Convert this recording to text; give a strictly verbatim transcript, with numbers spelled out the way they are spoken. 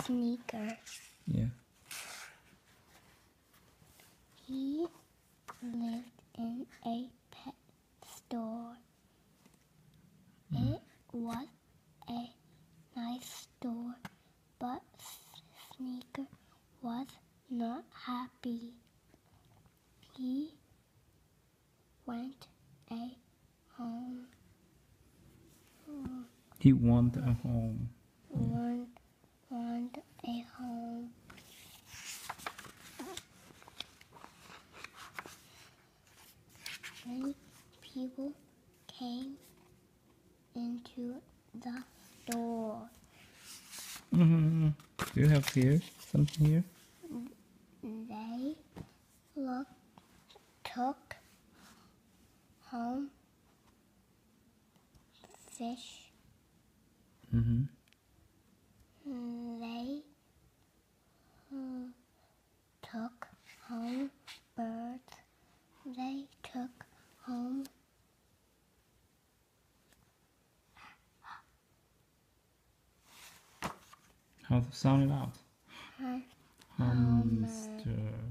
sneaker. Yeah. He lived in a pet store. Mm. It was a nice store, but Sneaker was not happy. He went a home. He want a home. Want, want a home. Many people came into the store. Mm-hmm. Do you have here something here? They look, took home fish. Mm-hmm. They uh, took home birds. They took home How to sound it out? ha- Hamster.